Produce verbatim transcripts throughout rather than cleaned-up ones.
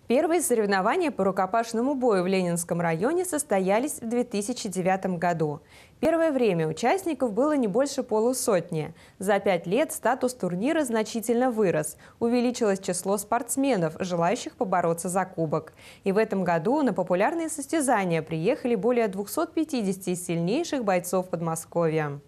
Первые соревнования по рукопашному бою в Ленинском районе состоялись в две тысячи девятом году. Первое время участников было не больше полусотни. За пять лет статус турнира значительно вырос. Увеличилось число спортсменов, желающих побороться за кубок. И в этом году на популярные состязания приехали более двухсот пятидесяти сильнейших бойцов Подмосковья.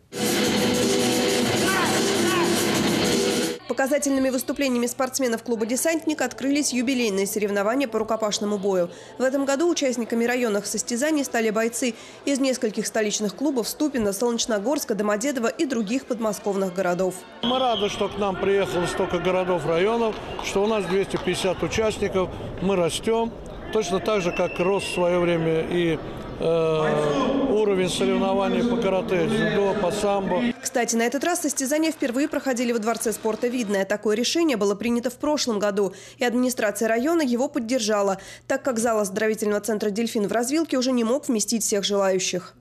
Показательными выступлениями спортсменов клуба «Десантник» открылись юбилейные соревнования по рукопашному бою. В этом году участниками районных состязаний стали бойцы из нескольких столичных клубов Ступино, Солнечногорска, Домодедово и других подмосковных городов. Мы рады, что к нам приехало столько городов, районов, что у нас двести пятьдесят участников. Мы растем, точно так же, как рос в свое время и э, уровень соревнований по карате, дзюдо, по самбо. Кстати, на этот раз состязания впервые проходили во Дворце спорта «Видное». Такое решение было принято в прошлом году, и администрация района его поддержала, так как зал оздоровительного центра «Дельфин» в развилке уже не мог вместить всех желающих.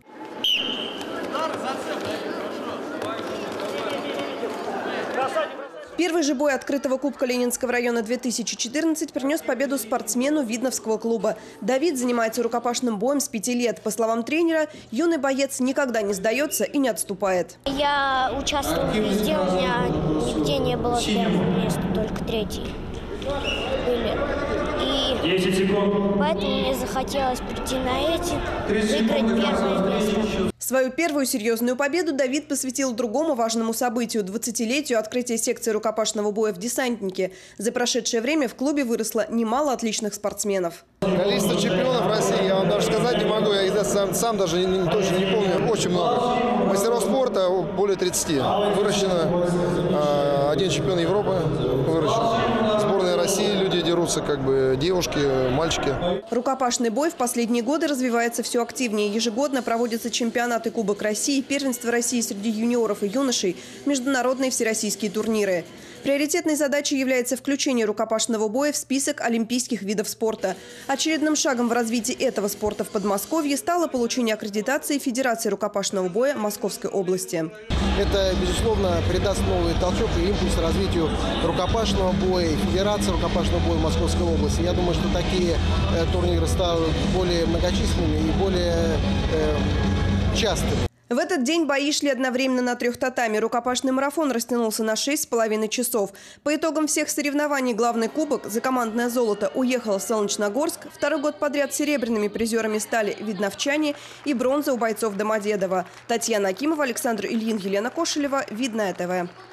Первый же бой открытого кубка Ленинского района две тысячи четырнадцать принес победу спортсмену Видновского клуба. Давид занимается рукопашным боем с пяти лет. По словам тренера, юный боец никогда не сдается и не отступает. Я участвовал везде, у меня нигде не было первого места, только третий были. И поэтому мне захотелось прийти на эти, выиграть первое место. Свою первую серьезную победу Давид посвятил другому важному событию – двадцатилетию открытия секции рукопашного боя в «Десантнике». За прошедшее время в клубе выросло немало отличных спортсменов. Количество чемпионов России, я вам даже сказать не могу, я сам, сам даже не, точно не помню, очень много. Мастеров спорта более тридцати. Выращено э, один чемпион Европы, выращен. Сборная России, люди дерутся, как бы девушки, мальчики. Рукопашный бой в последние годы развивается все активнее. Ежегодно проводятся чемпионаты Кубок России, первенство России среди юниоров и юношей, международные всероссийские турниры. Приоритетной задачей является включение рукопашного боя в список олимпийских видов спорта. Очередным шагом в развитии этого спорта в Подмосковье стало получение аккредитации Федерации рукопашного боя Московской области. Это, безусловно, придаст новый толчок и импульс развитию рукопашного боя, Федерации рукопашного боя Московской области. Я думаю, что такие э, турниры станут более многочисленными и более э, частыми. В этот день бои шли одновременно на трех татами. Рукопашный марафон растянулся на шесть с половиной часов. По итогам всех соревнований главный кубок за командное золото уехал в Солнечногорск. Второй год подряд серебряными призерами стали видновчане и бронза у бойцов Домодедова. Татьяна Акимова, Александр Ильин, Елена Кошелева. Видное ТВ.